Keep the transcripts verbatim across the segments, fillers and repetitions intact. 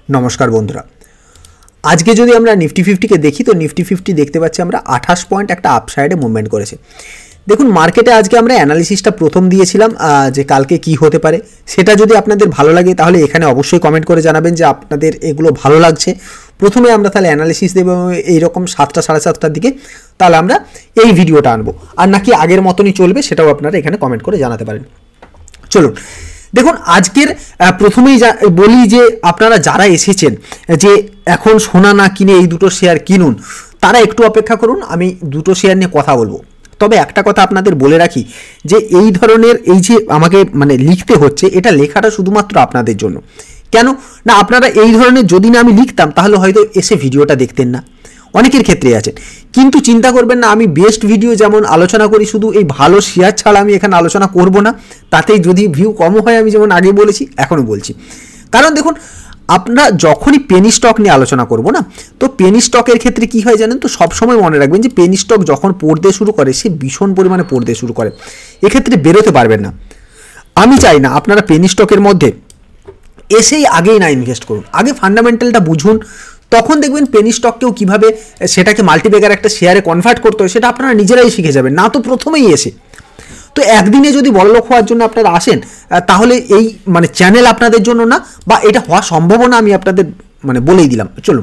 নমস্কার বন্ধুরা, আজকে যদি আমরা নিফটি ফিফটিকে দেখি তো নিফটি ফিফটি দেখতে পাচ্ছি আমরা আঠাশ পয়েন্ট একটা আপসাইডে মুভমেন্ট করেছে। দেখুন মার্কেটে আজকে আমরা অ্যানালিসিসটা প্রথম দিয়েছিলাম যে কালকে কি হতে পারে, সেটা যদি আপনাদের ভালো লাগে তাহলে এখানে অবশ্যই কমেন্ট করে জানাবেন যে আপনাদের এগুলো ভালো লাগছে। প্রথমে আমরা তাহলে অ্যানালিসিস দেবো এইরকম সাতটা সাড়ে সাতটার দিকে, তাহলে আমরা এই ভিডিওটা আনবো, আর নাকি আগের মতনই চলবে সেটাও আপনারা এখানে কমেন্ট করে জানাতে পারেন। চলুন দেখুন, আজকের প্রথমেই বলি যে আপনারা যারা এসেছেন যে এখন সোনা না কিনে এই দুটো শেয়ার কিনুন, তারা একটু অপেক্ষা করুন, আমি দুটো শেয়ার নিয়ে কথা বলবো। তবে একটা কথা আপনাদের বলে রাখি যে এই ধরনের এই যে আমাকে মানে লিখতে হচ্ছে, এটা লেখাটা শুধুমাত্র আপনাদের জন্য। কেন না, আপনারা এই ধরনের যদি না আমি লিখতাম তাহলে হয়তো এসে ভিডিওটা দেখতেন না, অনেকের ক্ষেত্রে আছেন। কিন্তু চিন্তা করবেন না, আমি বেস্ট ভিডিও যেমন আলোচনা করি, শুধু এই ভালো শেয়ার ছাড়া আমি এখানে আলোচনা করব না। তাতেই যদি ভিউ কম হয়, আমি যেমন আগে বলেছি এখনও বলছি। কারণ দেখুন, আপনারা যখনই পেনি স্টক নিয়ে আলোচনা করব না, তো পেনি স্টকের ক্ষেত্রে কি হয় জানেন তো, সবসময় মনে রাখবেন যে পেনি স্টক যখন পড়তে শুরু করে সে ভীষণ পরিমাণে পড়তে শুরু করে, এক্ষেত্রে বেরোতে পারবেন না। আমি চাই না আপনারা পেনি স্টকের মধ্যে এসেই আগেই না ইনভেস্ট করুন, আগে ফান্ডামেন্টালটা বুঝুন, তখন দেখবেন পেনি স্টককেও কীভাবে সেটাকে মাল্টিব্যাগার একটা শেয়ারে কনভার্ট করতে হয় সেটা আপনারা নিজেরাই শিখে যাবেন, না তো প্রথমেই এসে। তো একদিনে যদি বড়লোক হওয়ার জন্য আপনারা আসেন, তাহলে এই মানে চ্যানেল আপনাদের জন্য না, বা এটা হওয়া সম্ভাবনা আমি আপনাদের মানে বলেই দিলাম। চলুন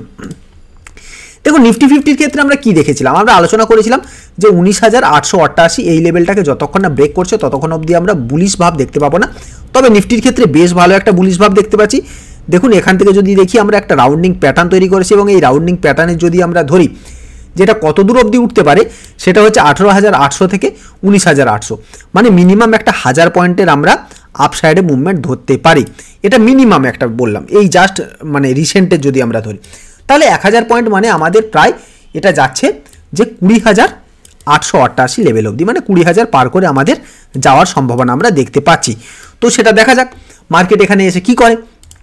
দেখুন, নিফটি ফিফটির ক্ষেত্রে আমরা কি দেখেছিলাম, আমরা আলোচনা করেছিলাম যে উনিশ হাজার আটশো অট্টাশি এই লেভেলটাকে যতক্ষণ না ব্রেক করছে ততক্ষণ অবধি আমরা বুলিশ ভাব দেখতে পাবো না। তবে নিফটির ক্ষেত্রে বেশ ভালো একটা বুলিশ ভাব দেখতে পাচ্ছি। দেখুন এখান থেকে যদি দেখি, আমরা একটা রাউন্ডিং প্যাটার্ন তৈরি করেছি, এবং এই রাউন্ডিং প্যাটার্নের যদি আমরা ধরি যেটা কত দূর অবধি উঠতে পারে, সেটা হচ্ছে আঠেরো হাজার আটশো থেকে উনিশ হাজার আটশো, মানে মিনিমাম একটা হাজার পয়েন্টের আমরা আপসাইডে মুভমেন্ট ধরতে পারি। এটা মিনিমাম একটা বললাম, এই জাস্ট মানে রিসেন্টের যদি আমরা ধরি, তাহলে এক হাজার পয়েন্ট মানে আমাদের প্রায় এটা যাচ্ছে যে কুড়ি হাজার আটশো অট্টাশি লেভেল অবধি, মানে কুড়ি হাজার পার করে আমাদের যাওয়ার সম্ভাবনা আমরা দেখতে পাচ্ছি। তো সেটা দেখা যাক মার্কেট এখানে এসে কি করে।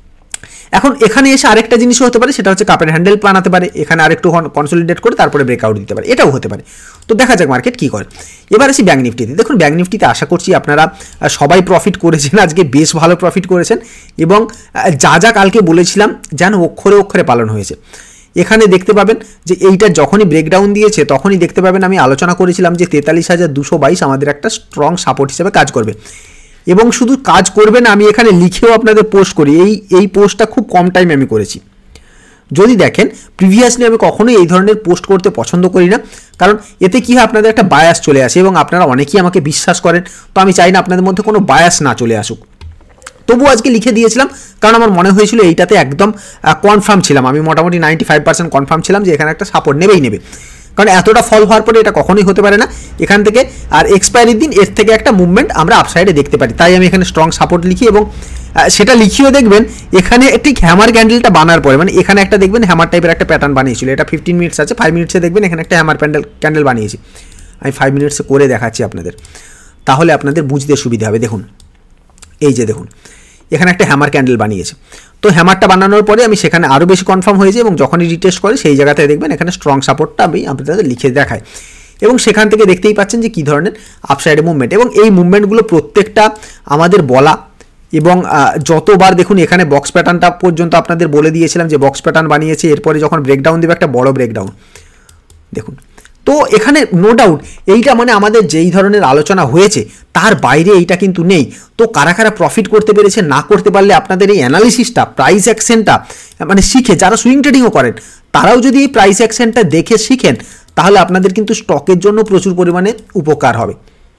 এখন এখানে এসে আরেকটা জিনিসও হতে পারে, সেটা হচ্ছে কাপের হ্যান্ডেল বানাতে পারে, এখানে আরেকটু কনসলিডেট করে তারপরে ব্রেকআউট দিতে পারে, এটাও হতে পারে। তো দেখা যাক মার্কেট কী করে। এবার আসি ব্যাঙ্ক নিফটিতে। দেখুন ব্যাঙ্ক নিফটিতে আশা করছি আপনারা সবাই প্রফিট করেছেন, আজকে বেশ ভালো প্রফিট করেছেন, এবং যা যা কালকে বলেছিলাম যেন অক্ষরে অক্ষরে পালন হয়েছে। এখানে দেখতে পাবেন যে এইটা যখনই ব্রেকডাউন দিয়েছে তখনই দেখতে পাবেন আমি আলোচনা করেছিলাম যে তেতাল্লিশ হাজার দুশো বাইশ আমাদের একটা স্ট্রং সাপোর্ট হিসেবে কাজ করবে, এবং শুধু কাজ করবে না, আমি এখানে লিখেও আপনাদের পোস্ট করি। এই এই পোস্টটা খুব কম টাইমে আমি করেছি। যদি দেখেন প্রিভিয়াসলি আমি কখনোই এই ধরনের পোস্ট করতে পছন্দ করি না, কারণ এতে কী হয় আপনাদের একটা বায়াস চলে আসে, এবং আপনারা অনেকেই আমাকে বিশ্বাস করেন, তো আমি চাই না আপনাদের মধ্যে কোনো বায়াস না চলে আসুক। তবুও আজকে লিখে দিয়েছিলাম, কারণ আমার মনে হয়েছিল এইটাতে একদম কনফার্ম ছিলাম, আমি মোটামুটি নাইনটি ফাইভ পার্সেন্ট কনফার্ম ছিলাম যে এখানে একটা সাপোর্ট নেবেই নেবে, কারণ এতটা ফল হওয়ার পরে এটা কখনোই হতে পারে না এখান থেকে, আর এক্সপায়ারির দিন এর থেকে একটা মুভমেন্ট আমরা আপসাইডে দেখতে পারি। তাই আমি এখানে স্ট্রং সাপোর্ট লিখি, এবং সেটা লিখিও দেখবেন এখানে একটি হ্যামার ক্যান্ডেলটা বানার পরে, মানে এখানে একটা দেখবেন হ্যামার টাইপের একটা প্যাটার্ন বানিয়েছিল, এটা ফিফটিন মিনিটস আছে, ফাইভ মিনিটসে দেখবেন এখানে একটা হ্যামার প্যান্ডেল ক্যান্ডেল বানিয়েছি। আমি ফাইভ মিনিটসে করে দেখাচ্ছি আপনাদের, তাহলে আপনাদের বুঝতে সুবিধা হবে। দেখুন এই যে দেখুন এখানে একটা হ্যামার ক্যান্ডেল বানিয়েছে, তো হ্যামারটা বানানোর পরে আমি সেখানে আরও বেশি কনফার্ম হয়েছে, এবং যখনই রিটেস্ট করে সেই জায়গাতে দেখবেন এখানে স্ট্রং সাপোর্টটা আমি আপনাদের লিখে দেখাই, এবং সেখান থেকে দেখতেই পাচ্ছেন যে কী ধরনের আপসাইডে মুভমেন্ট, এবং এই মুভমেন্টগুলো প্রত্যেকটা আমাদের বলা, এবং যতবার দেখুন এখানে বক্স প্যাটার্নটা পর্যন্ত আপনাদের বলে দিয়েছিলাম যে বক্স প্যাটার্ন বানিয়েছে, এরপরে যখন ব্রেকডাউন দেবে একটা বড় ব্রেকডাউন দেখুন। তো এখানে নো ডাউট এইটা মানে আমাদের যেই ধরনের আলোচনা হয়েছে তার বাইরে এইটা কিন্তু নেই। তো কারা কারা প্রফিট করতে পেরেছে, না করতে পারলে আপনাদের এই অ্যানালিসিসটা, প্রাইস অ্যাকশনটা মানে শিখে, যারা সুইং ট্রেডিংও করেন তারাও যদি এই প্রাইস অ্যাকশনটা দেখে শিখেন, তাহলে আপনাদের কিন্তু স্টকের জন্য প্রচুর পরিমাণে উপকার হবে।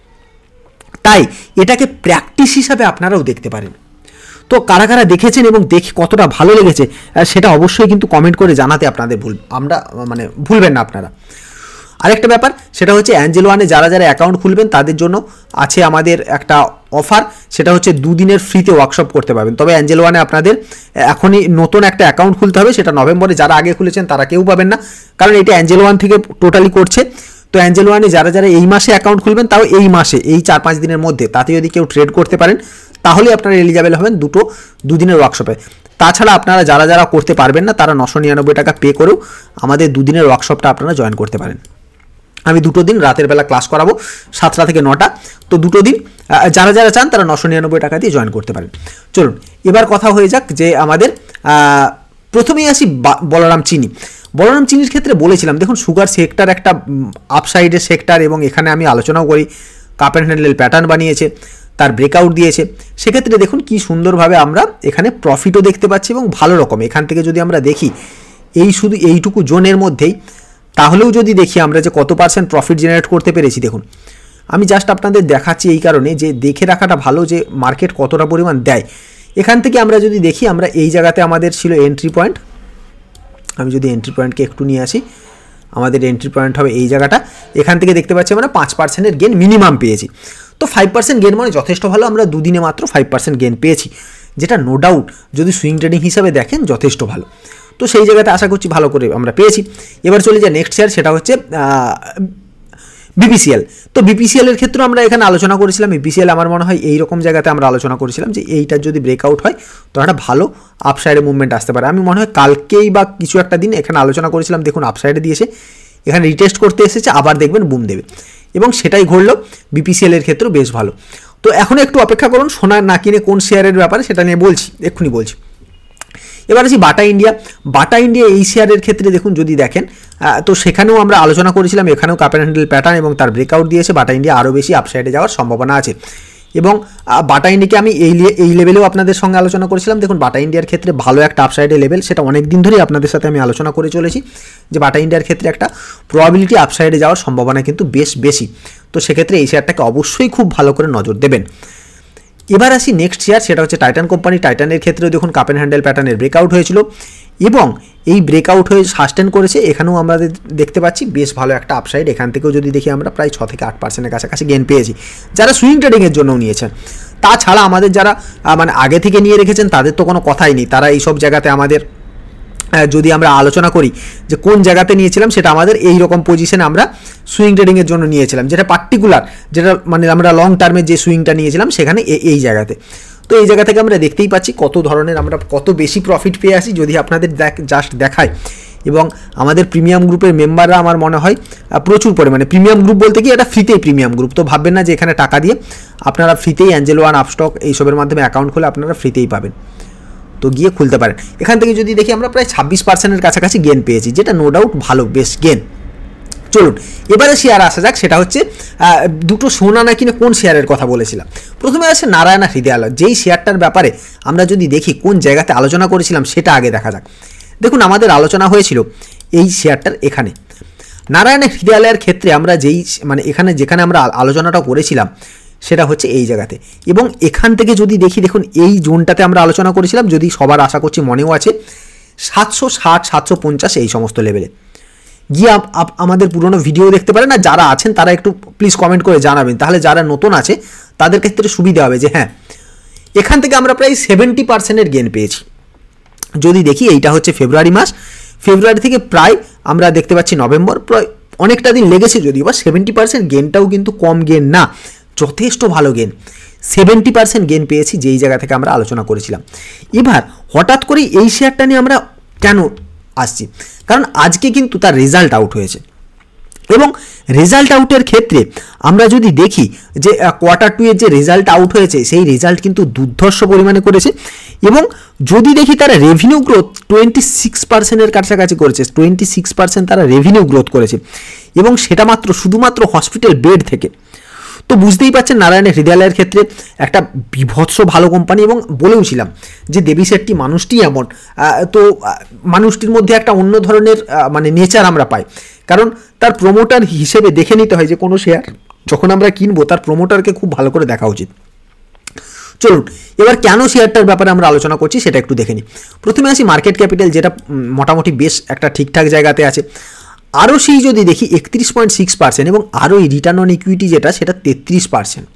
তাই এটাকে প্র্যাকটিস হিসাবে আপনারাও দেখতে পারেন। তো কারা কারা দেখেছেন এবং দেখে কতটা ভালো লেগেছে সেটা অবশ্যই কিন্তু কমেন্ট করে জানাতে আপনাদের ভুল আমরা মানে ভুলবেন না আপনারা। আরেকটা ব্যাপার সেটা হচ্ছে অ্যাঞ্জেল ওয়ানে যারা যারা অ্যাকাউন্ট খুলবেন তাদের জন্য আছে আমাদের একটা অফার, সেটা হচ্ছে দুদিনের ফ্রিতে ওয়ার্কশপ করতে পারবেন। তবে অ্যাঞ্জেল ওয়ানে আপনাদের এখনই নতুন একটা অ্যাকাউন্ট খুলতে হবে, সেটা নভেম্বরে, যারা আগে খুলেছেন তারা কেউ পাবেন না, কারণ এটা অ্যাঞ্জেল ওয়ান থেকে টোটালি করছে। তো অ্যাঞ্জেল ওয়ানে যারা যারা এই মাসে অ্যাকাউন্ট খুলবেন, তাও এই মাসে এই চার পাঁচ দিনের মধ্যে, তাতে যদি কেউ ট্রেড করতে পারেন তাহলে আপনারা এলিজিবল হবেন দুটো দুদিনের ওয়ার্কশপে। তাছাড়া আপনারা যারা যারা করতে পারবেন না তারা নশো নিরানব্বই টাকা পে করেও আমাদের দুদিনের ওয়ার্কশপটা আপনারা জয়েন করতে পারেন। আমি দুটো দিন রাতের বেলা ক্লাস করাবো সাতটা থেকে নটা, তো দুটো দিন যারা যারা চান তারা নশো নিরানব্বই টাকা দিয়ে জয়েন করতে পারেন। চলুন এবার কথা হয়ে যাক যে আমাদের প্রথমেই আসি বলরাম চিনি। বলরাম চিনির ক্ষেত্রে বলেছিলাম দেখুন সুগার সেক্টর একটা আপসাইডের সেক্টর, এবং এখানে আমি আলোচনাও করি কাপ অ্যান্ড হ্যান্ডেল প্যাটার্ন বানিয়েছে, তার ব্রেকআউট দিয়েছে। সেক্ষেত্রে দেখুন কি সুন্দরভাবে আমরা এখানে প্রফিটও দেখতে পাচ্ছি এবং ভালো রকম। এখান থেকে যদি আমরা দেখি এই শুধু এইটুকু জোনের মধ্যেই, তাহলেও যদি দেখি আমরা যে কত পার্সেন্ট প্রফিট জেনারেট করতে পেরেছি। দেখুন আমি জাস্ট আপনাদের দেখাচ্ছি এই কারণে যে দেখে রাখাটা ভালো যে মার্কেট কতটা পরিমাণ দেয়। এখান থেকে আমরা যদি দেখি আমরা এই জায়গাতে আমাদের ছিল এন্ট্রি পয়েন্ট, আমি যদি এন্ট্রি পয়েন্টকে একটু নিয়ে আসি, আমাদের এন্ট্রি পয়েন্ট হবে এই জায়গাটা। এখান থেকে দেখতে পাচ্ছি আমরা পাঁচ পার্সেন্টের গেন মিনিমাম পেয়েছি। তো ফাইভ পার্সেন্ট গেন মানে যথেষ্ট ভালো, আমরা দুদিনে মাত্র ফাইভ পার্সেন্ট গেন পেয়েছি, যেটা নো ডাউট যদি সুইং ট্রেডিং হিসাবে দেখেন যথেষ্ট ভালো। তো সেই জায়গাতে আশা করছি ভালো করে আমরা পেয়েছি। এবার চলে যায় নেক্সট শেয়ার, সেটা হচ্ছে বিপিসিএল। তো বিপিসিএল এর ক্ষেত্রে আমরা এখানে আলোচনা করেছিলাম, বিপিসিএল আমার মনে হয় এই রকম জায়গাতে আমরা আলোচনা করেছিলাম যে এইটার যদি ব্রেকআউট হয় তো একটা ভালো আপসাইডে মুভমেন্ট আসতে পারে। আমি মনে হয় কালকেই বা কিছু একটা দিন এখানে আলোচনা করেছিলাম, দেখুন আপসাইডে দিয়েছে, এখানে রিটেস্ট করতে এসেছে, আবার দেখবেন বুম দেবে, এবং সেটাই ঘটলো বিপিসিএল এর ক্ষেত্রেও বেশ ভালো। তো এখন একটু অপেক্ষা করুন, সোনা না কিনে কোন শেয়ারের ব্যাপারে সেটা নিয়ে বলছি, এক্ষুনি বলছি। এবার আসি বাটা ইন্ডিয়া। বাটা ইন্ডিয়া এই শেয়ারের ক্ষেত্রে দেখুন যদি দেখেন তো সেখানেও আমরা আলোচনা করেছিলাম, এখানেও কাপ অ্যান্ড হ্যান্ডেল প্যাটার্ন এবং তার ব্রেকআউট দিয়েছে। বাটা ইন্ডিয়া আরও বেশি আপসাইডে যাওয়ার সম্ভাবনা আছে, এবং বাটা ইন্ডিয়াকে আমি এই এই লেভেলেও আপনাদের সঙ্গে আলোচনা করেছিলাম। দেখুন বাটা ইন্ডিয়ার ক্ষেত্রে ভালো একটা আপসাইডে লেভেল, সেটা অনেক দিন ধরেই আপনাদের সাথে আমি আলোচনা করে চলেছি যে বাটা ইন্ডিয়ার ক্ষেত্রে একটা প্রবাবিলিটি আপসাইডে যাওয়ার সম্ভাবনা কিন্তু বেশ বেশি। তো সেক্ষেত্রে এই শেয়ারটাকে অবশ্যই খুব ভালো করে নজর দেবেন। এবার আসি নেক্সট শেয়ার, সেটা হচ্ছে টাইটান কোম্পানি। টাইটানের ক্ষেত্রেও দেখুন কাপ অ্যান্ড হ্যান্ডেল প্যাটার্নের ব্রেকআউট হয়েছিল এবং এই ব্রেকআউট হয়ে সাস্টেন করেছে। এখানেও আমরা দেখতে পাচ্ছি বেশ ভালো একটা আপসাইড। এখান থেকেও যদি দেখি আমরা প্রায় ছ থেকে আট পার্সেন্টের কাছাকাছি গেন পেয়েছি, যারা সুইং ট্রেডিংয়ের জন্যও নিয়েছেন। তাছাড়া আমাদের যারা মানে আগে থেকে নিয়ে রেখেছেন তাদের তো কোনো কথাই নেই, তারা এইসব জায়গাতে আমাদের যদি আমরা আলোচনা করি যে কোন জায়গাতে নিয়েছিলাম, সেটা আমাদের এই রকম পজিশনে আমরা সুইং ট্রেডিংয়ের জন্য নিয়েছিলাম, যেটা পার্টিকুলার, যেটা মানে আমরা লং টার্মের যে সুইংটা নিয়েছিলাম সেখানে এই জায়গাতে। তো এই জায়গা থেকে আমরা দেখতেই পাচ্ছি কত ধরনের আমরা কত বেশি প্রফিট পেয়ে আসি। যদি আপনাদের জাস্ট দেখায়, এবং আমাদের প্রিমিয়াম গ্রুপের মেম্বাররা আমার মনে হয় প্রচুর পরিমাণে, প্রিমিয়াম গ্রুপ বলতে কি এটা ফ্রিতেই প্রিমিয়াম গ্রুপ, তো ভাববেন না যে এখানে টাকা দিয়ে, আপনারা ফ্রিতেই অ্যাঞ্জেল ওয়ান, আপস্টক এইসবের মাধ্যমে অ্যাকাউন্ট খুলে আপনারা ফ্রিতেই পাবেন, তো গিয়ে খুলতে পারেন। এখান থেকে যদি দেখি আমরা প্রায় ছাব্বিশ পার্সেন্টের কাছাকাছি গেন পেয়েছি, যেটা নো ডাউট ভালো, বেশ গেন। চলুন এবারে শেয়ার আসা যাক, সেটা হচ্ছে দুটো সোনা না কিনে কোন শেয়ারের কথা বলেছিলাম। প্রথমে আসে নারায়ণা হৃদয়ালয়। যেই শেয়ারটার ব্যাপারে আমরা যদি দেখি কোন জায়গাতে আলোচনা করেছিলাম সেটা আগে দেখা যাক। দেখুন আমাদের আলোচনা হয়েছিল এই শেয়ারটার এখানে। নারায়ণা হৃদয়ালয়ের ক্ষেত্রে আমরা যেই মানে এখানে যেখানে আমরা আলোচনাটা করেছিলাম সেটা হচ্ছে এই জায়গাতে, এবং এখান থেকে যদি দেখি দেখুন এই জোনটাতে আমরা আলোচনা করেছিলাম, যদি সবার আশা করছি মনেও আছে, সাতশো ষাট সাতশো পঞ্চাশ এই সমস্ত লেভেলে গিয়ে আমাদের পুরনো ভিডিও দেখতে পারেন। না যারা আছেন তারা একটু প্লিজ কমেন্ট করে জানাবেন, তাহলে যারা নতুন আছে তাদের ক্ষেত্রে সুবিধা হবে যে হ্যাঁ এখান থেকে আমরা প্রায় সেভেন্টি পার্সেন্টের গেন পেয়েছি। যদি দেখি এইটা হচ্ছে ফেব্রুয়ারি মাস, ফেব্রুয়ারি থেকে প্রায় আমরা দেখতে পাচ্ছি নভেম্বর, প্রায় অনেকটা দিন লেগেছে যদিও বা সেভেন্টি পার্সেন্ট গেনটাও কিন্তু কম গেন না, যথেষ্ট ভালো গেন। সেভেন্টি পার্সেন্ট গেন পেয়েছি যেই জায়গা থেকে আমরা আলোচনা করেছিলাম। এবার হঠাৎ করে এই শেয়ারটা নিয়ে আমরা কেন আসছি, কারণ আজকে কিন্তু তার রেজাল্ট আউট হয়েছে, এবং রেজাল্ট আউটের ক্ষেত্রে আমরা যদি দেখি যে কোয়ার্টার টু এর যে রেজাল্ট আউট হয়েছে সেই রেজাল্ট কিন্তু দুর্ধর্ষ পরিমাণে করেছে, এবং যদি দেখি তারা রেভিনিউ গ্রোথ টোয়েন্টি সিক্স পার্সেন্টের কাছাকাছি করেছে, টোয়েন্টি সিক্স পার্সেন্ট তারা রেভিনিউ গ্রোথ করেছে, এবং সেটা মাত্র শুধুমাত্র হসপিটাল বেড থেকে। তো বুঝতেই পারছেন নারায়ণ হৃদয়ালয়ের ক্ষেত্রে একটা বিভৎস ভালো কোম্পানি, এবং বলেও ছিলাম যে দেবী শেট্টি মানুষটি এমন, তো মানুষটির মধ্যে একটা অন্য ধরনের মানে নেচার আমরা পাই, কারণ তার প্রমোটার হিসেবে দেখে নিতে হয় যে কোনো শেয়ার যখন আমরা কিনবো তার প্রমোটারকে খুব ভালো করে দেখা উচিত। চলুন এবার কেন শেয়ারটার ব্যাপারে আমরা আলোচনা করছি সেটা একটু দেখে নিই। প্রথমে আসি মার্কেট ক্যাপিটাল, যেটা মোটামুটি বেশ একটা ঠিকঠাক জায়গাতে আছে। আরও সেই যদি দেখি একত্রিশ পয়েন্ট সিক্স পার্সেন্ট, এবং আরও এই রিটার্ন অন ইকুইটি যেটা সেটা তেত্রিশ পার্সেন্ট।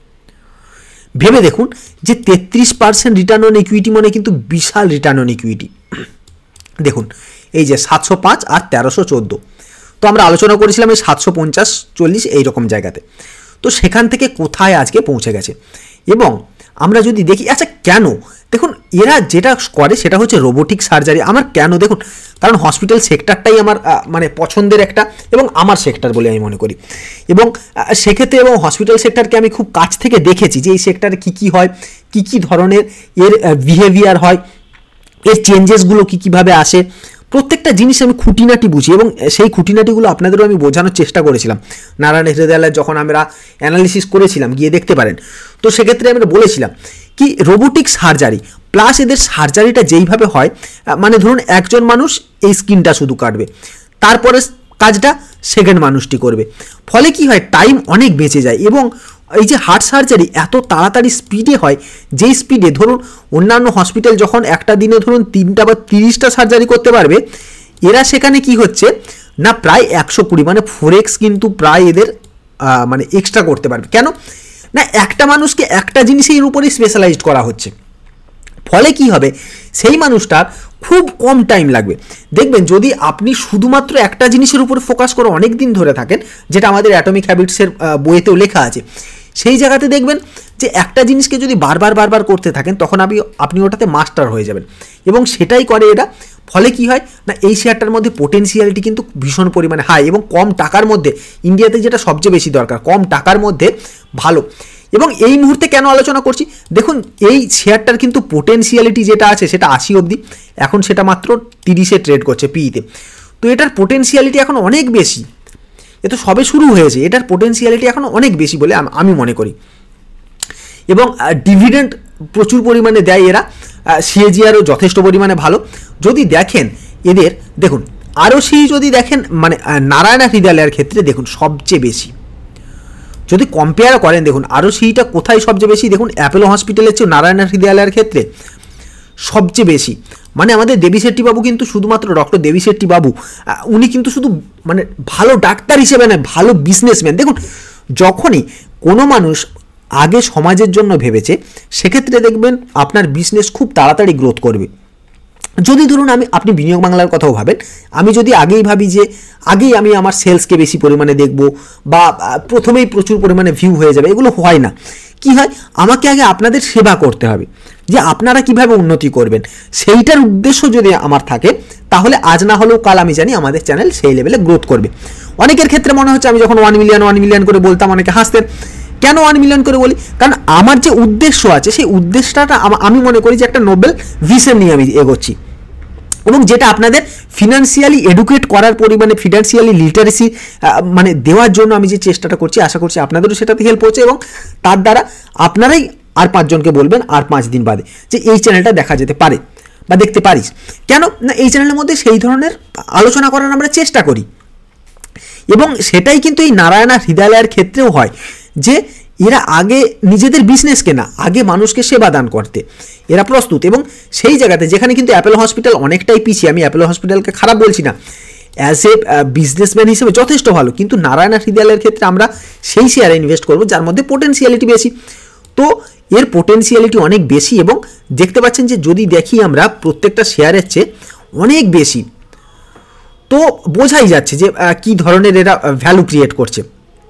ভেবে দেখুন যে তেত্রিশ পার্সেন্ট রিটার্ন অন ইকুইটি মানে কিন্তু বিশাল রিটার্ন অন ইকুইটি। দেখুন এই যে সাতশো পাঁচ আর তেরোশো চোদ্দো, তো আমরা আলোচনা করেছিলাম এই সাতশো পঞ্চাশ চল্লিশ এইরকম জায়গাতে, তো সেখান থেকে কোথায় আজকে পৌঁছে গেছে। এবং আমরা যদি দেখি আচ্ছা কেন, দেখুন এরা যেটা করে সেটা হচ্ছে রোবোটিক সার্জারি। আমার কেন দেখুন, কারণ হসপিটাল সেক্টরটাই আমার মানে পছন্দের একটা এবং আমার সেক্টর বলে আমি মনে করি, এবং সেক্ষেত্রে এবং হসপিটাল সেক্টরকে আমি খুব কাছ থেকে দেখেছি যে এই সেক্টরে কী কী হয়, কী কী ধরনের এর বিহেভিয়ার হয়, এর চেঞ্জেসগুলো কী কীভাবে আসে, প্রত্যেকটা জিনিস আমি খুঁটিনাটি বুঝি এবং সেই খুঁটিনাটিগুলো আপনাদেরও আমি বোঝানোর চেষ্টা করেছিলাম নারায়ণ হৃদয়ালয় যখন আমরা অ্যানালিসিস করেছিলাম, গিয়ে দেখতে পারেন। তো সেক্ষেত্রে আমরা বলেছিলাম কি রোবোটিক সার্জারি প্লাস এদের সার্জারিটা যেইভাবে হয়, মানে ধরুন একজন মানুষ এই স্কিনটা শুধু কাটবে, তারপরে কাজটা সেকেন্ড মানুষটি করবে, ফলে কি হয় টাইম অনেক বেঁচে যায়। এবং এই যে হার্ট সার্জারি এত তাড়াতাড়ি স্পিডে হয়, যেই স্পিডে ধরুন অন্যান্য হসপিটাল যখন একটা দিনে ধরুন তিনটা বা তিরিশটা সার্জারি করতে পারবে, এরা সেখানে কি হচ্ছে না প্রায় একশো কুড়ি মানে ফোর এক্স কিন্তু প্রায় এদের মানে এক্সট্রা করতে পারবে। কেন না একটা মানুষকে একটা জিনিসের উপরেই স্পেশালাইজড করা হচ্ছে, ফলে কি হবে সেই মানুষটার খুব কম টাইম লাগবে। দেখবেন যদি আপনি শুধুমাত্র একটা জিনিসের উপরে ফোকাস করে অনেক দিন ধরে থাকেন, যেটা আমাদের অ্যাটমিক হ্যাবিটসের বইয়েতেও লেখা আছে, সেই জায়গাতে দেখবেন যে একটা জিনিসকে যদি বারবার বারবার করতে থাকেন তখন আপনি আপনি ওটাতে মাস্টার হয়ে যাবেন, এবং সেটাই করে এরা। ফলে কি হয় না এই শেয়ারটার মধ্যে পোটেনশিয়ালিটি কিন্তু ভীষণ পরিমাণে হাই এবং কম টাকার মধ্যে, ইন্ডিয়াতে যেটা সবচেয়ে বেশি দরকার, কম টাকার মধ্যে ভালো। এবং এই মুহূর্তে কেন আলোচনা করছি, দেখুন এই শেয়ারটার কিন্তু পোটেনশিয়ালিটি যেটা আছে সেটা আশি অবধি, এখন সেটা মাত্র তিরিশে ট্রেড করছে পিইতে। তো এটার পোটেনশিয়ালিটি এখন অনেক বেশি, এ তো সবে শুরু হয়েছে, এটার পোটেনশিয়ালিটি এখন অনেক বেশি বলে আমি মনে করি। এবং ডিভিডেন্ড প্রচুর পরিমাণে দেয় এরা, সিএজিআরও যথেষ্ট পরিমাণে ভালো। যদি দেখেন এদের, দেখুন আরও সেই যদি দেখেন মানে নারায়ণ হৃদয়ালয়ের ক্ষেত্রে দেখুন সবচেয়ে বেশি, যদি কম্পেয়ার করেন দেখুন আরও সেইটা কোথায় সবচেয়ে বেশি, দেখুন অ্যাপোলো হসপিটালের চেয়ে নারায়ণ হৃদয়ালয়ের ক্ষেত্রে সবচেয়ে বেশি। মানে আমাদের দেবীশেট্টি বাবু কিন্তু শুধুমাত্র ডক্টর দেবীশেট্টি বাবু, উনি কিন্তু শুধু মানে ভালো ডাক্তার হিসেবে নয়, ভালো বিজনেসম্যান। দেখুন যখনই কোনো মানুষ আগে সমাজের জন্য ভেবেছে, সেক্ষেত্রে দেখবেন আপনার বিজনেস খুব তাড়াতাড়ি গ্রোথ করবে। যদি ধরুন আমি আপনি বিনিয়োগ বাংলার কথাও ভাবেন, আমি যদি আগেই ভাবি যে আগেই আমি আমার সেলসকে বেশি পরিমাণে দেখব বা প্রথমেই প্রচুর পরিমাণে ভিউ হয়ে যাবে, এগুলো হয় না। কি হয়, আমাকে আগে আপনাদের সেবা করতে হবে, যে আপনারা কিভাবে উন্নতি করবেন, সেইটার উদ্দেশ্য যদি আমার থাকে, তাহলে আজ না হলেও কাল আমি জানি আমাদের চ্যানেল সেই লেভেলে গ্রোথ করবে। অনেকের ক্ষেত্রে মনে হচ্ছে আমি যখন ওয়ান মিলিয়ন ওয়ান মিলিয়ন করে বলতাম অনেকে হাসতেন, কেন ওয়ান মিলিয়ন করে বলি, কারণ আমার যে উদ্দেশ্য আছে সেই উদ্দেশ্যটা আমি মনে করি যে একটা নোবেল ভিশন নিয়ে আমি এগোচ্ছি, এবং যেটা আপনাদের ফিনান্সিয়ালি এডুকেট করার পরিমাণে ফিনান্সিয়ালি লিটারেসি মানে দেওয়ার জন্য আমি যে চেষ্টাটা করছি, আশা করছি আপনাদেরও সেটাতে হেল্প হচ্ছে, এবং তার দ্বারা আপনারাই আর পাঁচজনকে বলবেন আর পাঁচ দিন বাদে যে এই চ্যানেলটা দেখা যেতে পারে বা দেখতে পারিস। কেন না এই চ্যানেলের মধ্যে সেই ধরনের আলোচনা করার আমরা চেষ্টা করি, এবং সেটাই কিন্তু এই নারায়ণ হৃদয়ালয়ের ক্ষেত্রেও হয়, যে এরা আগে নিজেদের বিজনেসকে না, আগে মানুষকে সেবা দান করতে এরা প্রস্তুত। এবং সেই জায়গাতে যেখানে কিন্তু অ্যাপোলো হসপিটাল অনেকটাই পিছিয়ে, আমি অ্যাপোলো হসপিটালকে খারাপ বলছি না, অ্যাজ এ বিজনেসম্যান হিসেবে যথেষ্ট ভালো, কিন্তু নারায়ণ হৃদয়ালয়ের ক্ষেত্রে আমরা সেই শেয়ারে ইনভেস্ট করবো যার মধ্যে পোটেনশিয়ালিটি বেশি। তো এর পোটেনশিয়ালিটি অনেক বেশি, এবং দেখতে পাচ্ছেন যে যদি দেখি আমরা প্রত্যেকটা শেয়ারের চেয়ে অনেক বেশি, তো বোঝাই যাচ্ছে যে কী ধরনের এরা ভ্যালু ক্রিয়েট করছে।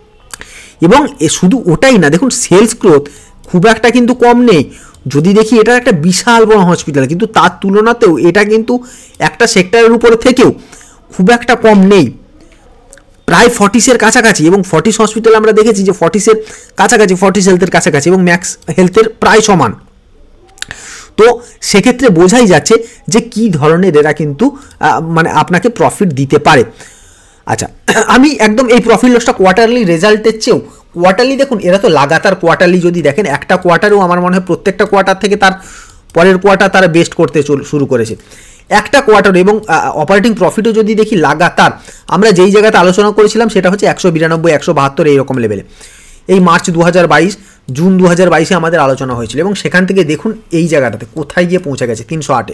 এবং শুধু ওটাই না, দেখুন সেলস গ্রোথ খুব একটা কিন্তু কম নেই। যদি দেখি এটা একটা বিশাল বড় হসপিটাল, কিন্তু তার তুলনাতেও এটা কিন্তু একটা সেক্টরের উপরে থেকেও খুব একটা কম নেই, প্রায় ফর্টিসের কাছাকাছি। এবং ফর্টিস হসপিটাল আমরা দেখেছি যে ফর্টিসের কাছাকাছি, ফর্টিস হেলথের কাছাকাছি, এবং ম্যাক্স হেলথের প্রায় সমান। তো সেক্ষেত্রে বোঝাই যাচ্ছে যে কী ধরনের এরা কিন্তু মানে আপনাকে প্রফিট দিতে পারে। আচ্ছা, আমি একদম এই প্রফিট লসটা কোয়ার্টারলি রেজাল্টের চেয়েও কোয়ার্টারলি দেখুন এরা তো লাগাতার কোয়ার্টারলি যদি দেখেন একটা কোয়ার্টারেও আমার মনে হয় প্রত্যেকটা কোয়ার্টার থেকে তার পরের কোয়ার্টার তারা বেস্ট করতে শুরু করেছে একটা কোয়ার্টার। এবং অপারেটিং প্রফিটও যদি দেখি লাগাতার, আমরা যেই জায়গাতে আলোচনা করেছিলাম সেটা হচ্ছে একশো বিরানব্বই একশো বাহাত্তর এইরকম লেভেলে, এই মার্চ দু হাজার বাইশ জুন দু হাজার বাইশে আমাদের আলোচনা হয়েছিল, এবং সেখান থেকে দেখুন এই জায়গাটাতে কোথায় গিয়ে পৌঁছে গেছে তিনশো আটে।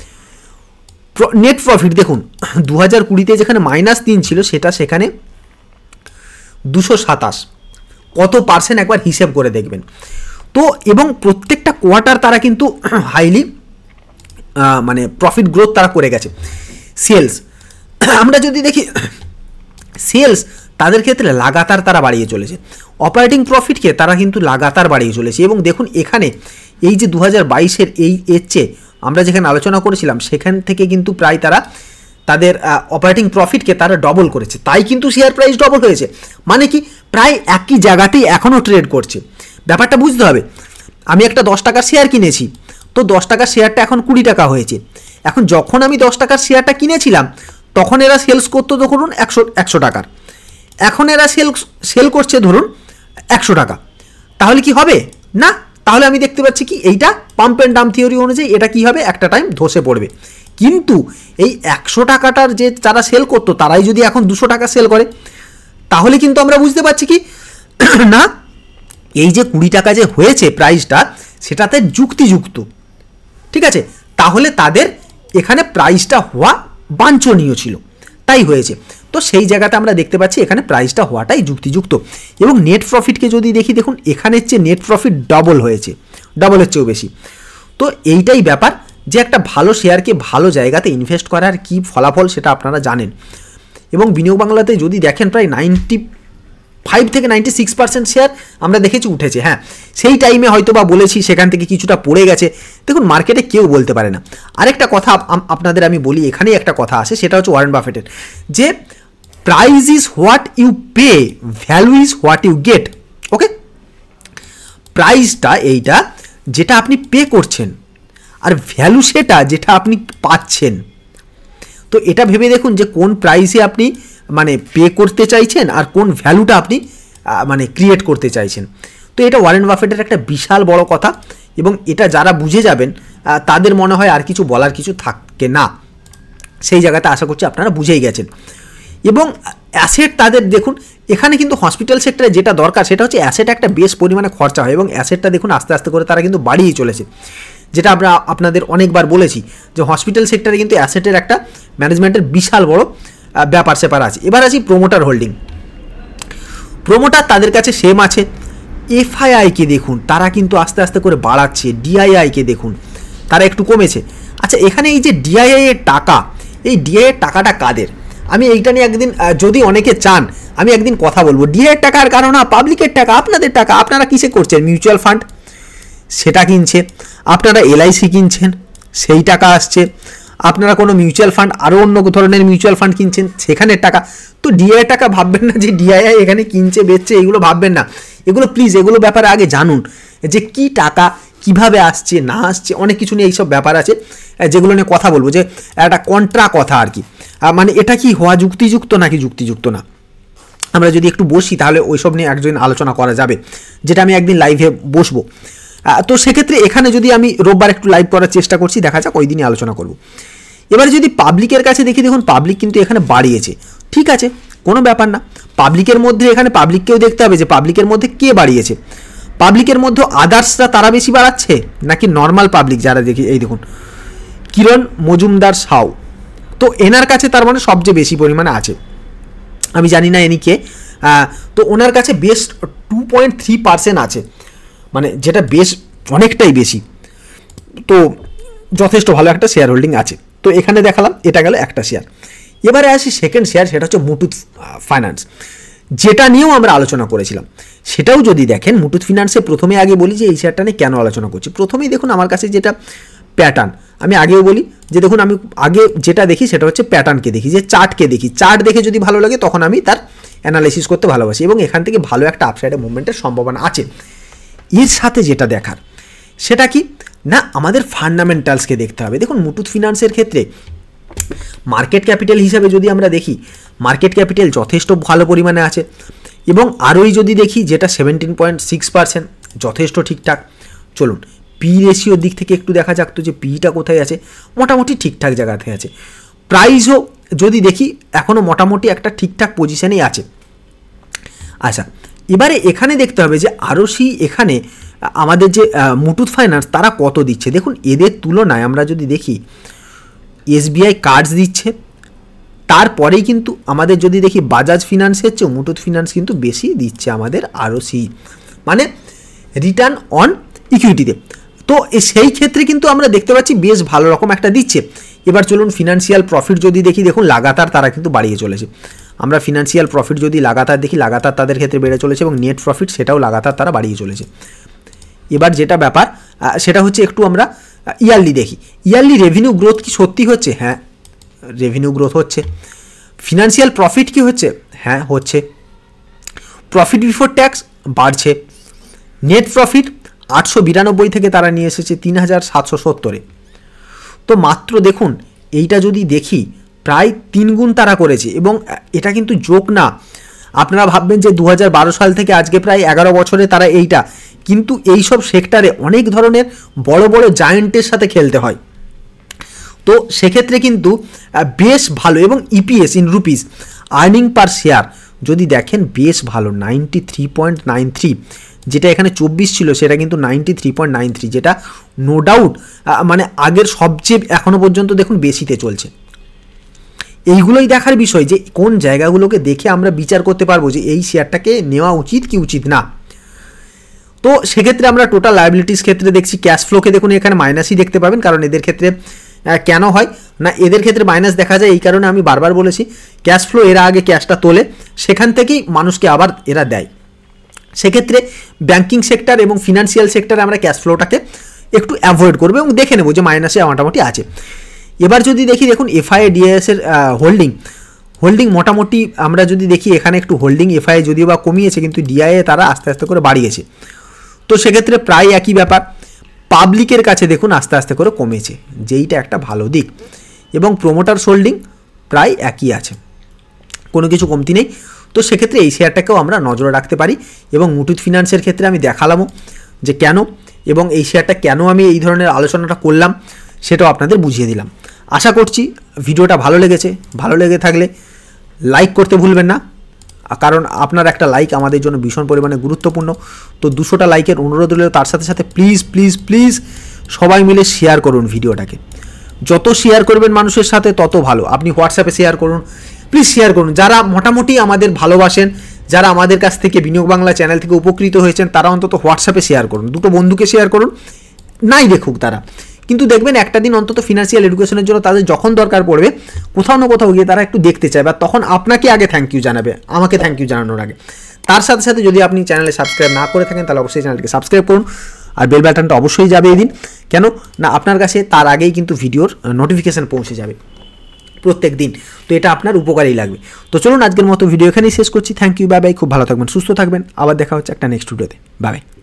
নেট প্রফিট দেখুন দু হাজার কুড়িতে যেখানে মাইনাস তিন ছিল সেটা সেখানে দুশো সাতাশ, কত পার্সেন্ট একবার হিসেব করে দেখবেন। তো এবং প্রত্যেকটা কোয়ার্টার তারা কিন্তু হাইলি মানে প্রফিট গ্রোথ তারা করে গেছে। সেলস আমরা যদি দেখি, সেলস তাদের ক্ষেত্রে লাগাতার তারা বাড়িয়ে চলেছে, অপারেটিং প্রফিটকে তারা কিন্তু লাগাতার বাড়িয়ে চলেছে। এবং দেখুন এখানে এই যে দু হাজার বাইশের এই এর চেয়ে আমরা যেখানে আলোচনা করেছিলাম সেখান থেকে কিন্তু প্রায় তারা তাদের অপারেটিং প্রফিটকে তারা ডবল করেছে, তাই কিন্তু শেয়ার প্রাইস ডবল হয়েছে। মানে কি প্রায় একই জায়গাতেই এখনও ট্রেড করছে। ব্যাপারটা বুঝতে হবে, আমি একটা দশ টাকার শেয়ার কিনেছি, তো দশ টাকার শেয়ারটা এখন কুড়ি টাকা হয়েছে। এখন যখন আমি দশ টাকার শেয়ারটা কিনেছিলাম তখন এরা সেলস করতো ধরুন একশো একশো টাকার, এখন এরা সেল সেল করছে ধরুন একশো টাকা, তাহলে কি হবে না? তাহলে আমি দেখতে পাচ্ছি কি এইটা পাম্প অ্যান্ড ডাম্প থিওরি অনুযায়ী এটা কি হবে, একটা টাইম ধসে পড়বে। কিন্তু এই একশো টাকাটার যে যারা সেল করতো তারাই যদি এখন দুশো টাকা সেল করে, তাহলে কিন্তু আমরা বুঝতে পারছি কি না এই যে কুড়ি টাকা যে হয়েছে প্রাইসটা সেটাতে যুক্তিযুক্ত, ঠিক আছে? তাহলে তাদের এখানে প্রাইসটা হওয়া বাঞ্ছনীয় ছিল, তাই হয়েছে। তো সেই জায়গাতে আমরা দেখতে পাচ্ছি এখানে প্রাইসটা হওয়াটাই যুক্তিযুক্ত। এবং নেট প্রফিটকে যদি দেখি, দেখুন এখানের চেয়ে নেট প্রফিট ডবল হয়েছে, ডবলের চেয়েও বেশি। তো এইটাই ব্যাপার যে একটা ভালো শেয়ারকে ভালো জায়গাতে ইনভেস্ট করার কি ফলাফল সেটা আপনারা জানেন। এবং বিনিয়োগ বাংলাতে যদি দেখেন প্রায় নাইনটি ফাইভ থেকে নাইনটি সিক্স পার্সেন্ট শেয়ার আমরা দেখেছি উঠেছে। হ্যাঁ, সেই টাইমে হয়তো বা বলেছি সেখান থেকে কিছুটা পড়ে গেছে। দেখুন মার্কেটে কেউ বলতে পারে না। আরেকটা কথা আপনাদের আমি বলি, এখানেই একটা কথা আসে, সেটা হচ্ছে ওয়ারেন বাফেটের, যে price is what you pay, value is what you get. Okay, প্রাইসটা এইটা যেটা আপনি পে করছেন, আর ভ্যালু সেটা যেটা আপনি পাচ্ছেন। তো এটা ভেবে দেখুন যে কোন প্রাইসে আপনি মানে পে করতে চাইছেন আর কোন ভ্যালুটা আপনি মানে ক্রিয়েট করতে চাইছেন। তো এটা ওয়ারেন বাফেটের একটা বিশাল বড় কথা, এবং এটা যারা বুঝে যাবেন তাদের মনে হয় আর কিছু বলার কিছু থাকে না। সেই জায়গাতে আশা করছি আপনারা বুঝেই গেছেন। এবং অ্যাসেট তাদের দেখুন এখানে কিন্তু হসপিটাল সেক্টরে যেটা দরকার সেটা হচ্ছে অ্যাসেট একটা বেশ পরিমাণে খরচা হয়, এবং অ্যাসেটটা দেখুন আস্তে আস্তে করে তারা কিন্তু বাড়িয়ে চলেছে, যেটা আমরা আপনাদের অনেকবার বলেছি যে হসপিটাল সেক্টরে কিন্তু অ্যাসেটের একটা ম্যানেজমেন্টের বিশাল বড় ব্যাপার স্যাপার আছে। এবার আসি প্রোমোটার হোল্ডিং। প্রোমোটার তাদের কাছে সেম আছে। এফআইআইকে দেখুন তারা কিন্তু আস্তে আস্তে করে বাড়াচ্ছে, ডিআইআইকে দেখুন তারা একটু কমেছে। আচ্ছা, এখানে এই যে ডিআইআই এর টাকা, এই ডিআইআই এর টাকাটা কাদের? আমি এইটা নিয়ে একদিন যদি অনেকে চান আমি একদিন কথা বলবো। ডিআইআই এর টাকার কারণ না, পাবলিকের টাকা, আপনাদের টাকা। আপনারা কিসে করছেন? মিউচুয়াল ফান্ড সেটা কিনছে, আপনারা এলআইসি কিনছেন সেই টাকা আসছে, আপনারা কোনো মিউচুয়াল ফান্ড আরও অন্য ধরনের মিউচুয়াল ফান্ড কিনছেন সেখানের টাকা। তো ডিআইআই টাকা ভাববেন না যে ডিআইআই এখানে কিনছে বেচছে, এগুলো ভাববেন না। এগুলো প্লিজ এগুলো ব্যাপারে আগে জানুন যে কি টাকা কিভাবে আসছে না আসছে, অনেক কিছু নিয়ে এইসব ব্যাপার আছে যেগুলো নিয়ে কথা বলবো, যে একটা কন্ট্রা কথা আর কি, মানে এটা কি হওয়া যুক্তিযুক্ত নাকি যুক্তিযুক্ত না। আমরা যদি একটু বসি তাহলে ওইসব নিয়ে একদিন আলোচনা করা যাবে, যেটা আমি একদিন লাইভে বসবো। তো সেক্ষেত্রে এখানে যদি আমি রোববার একটু লাইভ করার চেষ্টা করছি, দেখা যাক ওই দিনই আলোচনা করব। এবারে যদি পাবলিকের কাছে দেখি, দেখুন পাবলিক কিন্তু এখানে বাড়িয়েছে, ঠিক আছে, কোনো ব্যাপার না। পাবলিকের মধ্যে এখানে পাবলিককেও দেখতে হবে যে পাবলিকের মধ্যে কে বাড়িয়েছে। পাবলিকের মধ্যে আদার্সরা তারা বেশি বাড়াচ্ছে নাকি নর্মাল পাবলিক যারা দেখি, এই দেখুন কিরণ মজুমদার সাউ, তো এনার কাছে তার মানে সবচেয়ে বেশি পরিমাণে আছে। আমি জানি না এনি কে, তো ওনার কাছে বেশ টু পয়েন্ট থ্রি পার্সেন্ট আছে, মানে যেটা বেশ অনেকটাই বেশি। তো যথেষ্ট ভালো একটা শেয়ার হোল্ডিং আছে। তো এখানে দেখালাম, এটা গেল একটা শেয়ার। এবারে আসি সেকেন্ড শেয়ার, সেটা হচ্ছে মুথুট ফাইন্যান্স, যেটা নিয়েও আমরা আলোচনা করেছিলাম। সেটাও যদি দেখেন, মুথুট ফিনান্সে প্রথমে আগে বলি যে এই শেয়ারটা নিয়ে কেন আলোচনা করছি। প্রথমেই দেখুন আমার কাছে যেটা প্যাটার্ন, আমি আগেও বলি যে দেখুন আমি আগে যেটা দেখি সেটা হচ্ছে প্যাটার্নকে দেখি, যে চার্টকে দেখি। চার্ট দেখে যদি ভালো লাগে তখন আমি তার অ্যানালাইসিস করতে ভালোবাসি, এবং এখান থেকে ভালো একটা আপসাইডে মুভমেন্টের সম্ভাবনা আছে। এর সাথে যেটা দেখার সেটা কি না, আমাদের ফান্ডামেন্টালসকে দেখতে হবে। দেখুন মুথুট ফিনান্সের ক্ষেত্রে মার্কেট ক্যাপিটাল হিসাবে যদি আমরা দেখি, মার্কেট ক্যাপিটাল যথেষ্ট ভালো পরিমাণে আছে, এবং আরওই যদি দেখি যেটা সেভেন্টিন পয়েন্ট সিক্স পার্সেন্ট যথেষ্ট ঠিকঠাক। চলুন পি রেশিওর দিক থেকে একটু দেখা যাক তো যে পিটা কোথায় আছে, মোটামুটি ঠিকঠাক জায়গাতে আছে। প্রাইসও যদি দেখি এখনও মোটামুটি একটা ঠিকঠাক পজিশানেই আছে। আচ্ছা, এবারে এখানে দেখতে হবে যে আরওসি এখানে আমাদের যে মুথুট ফাইন্যান্স তারা কত দিচ্ছে। দেখুন এদের তুলনায় আমরা যদি দেখি, এসবিআই কার্ডস দিচ্ছে, তারপরেই কিন্তু আমাদের যদি দেখি বাজাজ ফিনান্সের চেয়ে মুথুট ফিনান্স কিন্তু বেশি দিচ্ছে আমাদের আরওসি, মানে রিটার্ন অন ইকুইটিতে। তো সেই ক্ষেত্রে কিন্তু আমরা দেখতে পাচ্ছি বেশ ভালো রকম একটা দিচ্ছে। এবার চলুন ফিনান্সিয়াল প্রফিট যদি দেখি, দেখুন লাগাতার তারা কিন্তু বাড়িয়ে চলেছে। আমরা ফিনান্সিয়াল প্রফিট যদি লাগাতার দেখি, লাগাতার তাদের ক্ষেত্রে বেড়ে চলেছে, এবং নেট প্রফিট সেটাও লাগাতার তারা বাড়িয়ে চলেছে। এবার যেটা ব্যাপার সেটা হচ্ছে একটু আমরা ইয়ারলি দেখি, ইয়ারলি রেভিনিউ গ্রোথ কি সত্যি হচ্ছে? হ্যাঁ, রেভিনিউ গ্রোথ হচ্ছে। ফিনান্সিয়াল প্রফিট কি হচ্ছে? হ্যাঁ হচ্ছে। প্রফিট বিফোর ট্যাক্স বাড়ছে। নেট প্রফিট আটশো বিরানব্বই থেকে তারা নিয়ে এসেছে তিন হাজার সাতশো সত্তরে। তো মাত্র দেখুন এইটা যদি দেখি প্রায় তিন গুণ তারা করেছে, এবং এটা কিন্তু যোগ না। আপনারা ভাববেন যে দু হাজার বারো সাল থেকে আজকে প্রায় এগারো বছরে তারা এইটা, কিন্তু এইসব সেক্টরে অনেক ধরনের বড় বড় জায়েন্টের সাথে খেলতে হয়। তো সেক্ষেত্রে কিন্তু বেশ ভালো, এবং EPS in rupees earning per share যদি দেখেন বেশ ভালো, ninety three point nine three, যেটা এখানে চব্বিশ ছিল সেটা কিন্তু ninety three point nine three, যেটা নো ডাউট মানে আগের সবচেয়ে এখনও পর্যন্ত দেখুন বেশিতে চলছে। এইগুলোই দেখার বিষয় যে কোন জায়গাগুলোকে দেখে আমরা বিচার করতে পারবো যে এই শেয়ারটাকে নেওয়া উচিত কি উচিত না। তো সেক্ষেত্রে আমরা টোটাল লায়াবিলিটিস ক্ষেত্রে দেখছি ক্যাশ ফ্লোকে দেখুন এখানে মাইনাসই দেখতে পাবেন, কারণ এদের ক্ষেত্রে কেন হয় না, এদের ক্ষেত্রে মাইনাস দেখা যায় এই কারণে আমি বারবার বলেছি ক্যাশ ফ্লো এরা আগে ক্যাশটা তোলে, সেখান থেকেই মানুষকে আবার এরা দেয়। সেক্ষেত্রে ব্যাঙ্কিং সেক্টর এবং ফিনান্সিয়াল সেক্টরে আমরা ক্যাশ ফ্লোটাকে একটু অ্যাভয়েড করবো এবং দেখে নেবো যে মাইনাসে মোটামুটি আছে। এবার যদি দেখি দেখুন এফআইএ ডিএসের হোল্ডিং হোল্ডিং মোটামুটি আমরা যদি দেখি এখানে একটু হোল্ডিং এফআইএ যদিও বা কমিয়েছে, কিন্তু ডিআইএ তারা আস্তে আস্তে করে বাড়িয়েছে। তো সেক্ষেত্রে প্রায় একই ব্যাপার। পাবলিকের কাছে দেখুন আস্তে আস্তে করে কমেছে, যেইটা একটা ভালো দিক, এবং প্রোমোটার হোল্ডিং প্রায় একই আছে, কোনো কিছু কমতি নেই। তো সেক্ষেত্রে এই শেয়ারটাকেও আমরা নজরে রাখতে পারি, এবং মুথুট ফিন্যান্সের ক্ষেত্রে আমি দেখালামও যে কেন, এবং এই শেয়ারটা কেন আমি এই ধরনের আলোচনাটা করলাম সেটাও আপনাদের বুঝিয়ে দিলাম। আশা করছি ভিডিওটা ভালো লেগেছে। ভালো লেগে থাকলে লাইক করতে ভুলবেন না, কারণ আপনার একটা লাইক আমাদের জন্য ভীষণ পরিমাণে গুরুত্বপূর্ণ। তো দুশোটা লাইকের অনুরোধ রইল, তার সাথে সাথে প্লিজ প্লিজ প্লিজ সবাই মিলে শেয়ার করুন ভিডিওটাকে। যত শেয়ার করবেন মানুষের সাথে তত ভালো। আপনি হোয়াটসঅ্যাপে শেয়ার করুন, প্লিজ শেয়ার করুন। যারা মোটামুটি আমাদের ভালোবাসেন, যারা আমাদের কাছ থেকে বিনিয়োগ বাংলা চ্যানেল থেকে উপকৃত হয়েছেন, তারা অন্তত হোয়াটসঅ্যাপে শেয়ার করুন, দুটো বন্ধুকে শেয়ার করুন, নাই দেখুক তারা, কিন্তু দেখবেন একটা দিন অন্তত ফিনান্সিয়াল এডুকেশনের জন্য তাদের যখন দরকার পড়বে কোথাও না কোথাও গিয়ে তারা একটু দেখতে চায়, বা তখন আপনাকে আগে থ্যাংক ইউ জানাবে, আমাকে থ্যাংক ইউ জানানোর আগে। তার সাথে সাথে যদি আপনি চ্যানেলে সাবস্ক্রাইব না করে থাকেন তাহলে অবশ্যই চ্যানেলটিকে সাবস্ক্রাইব করুন, আর বেল বাটনটা অবশ্যই যাবে এই দিন, কেন না আপনার কাছে তার আগেই কিন্তু ভিডিওর নোটিফিকেশান পৌঁছে যাবে প্রত্যেক দিন। তো এটা আপনার উপকারেই লাগবে। তো চলুন আজকের মতো ভিডিও এখানেই শেষ করছি। Thank you, bye bye. খুব ভালো থাকবেন, সুস্থ থাকবেন, আবার দেখা হচ্ছে একটা নেক্সট ভিডিওতে। Bye by.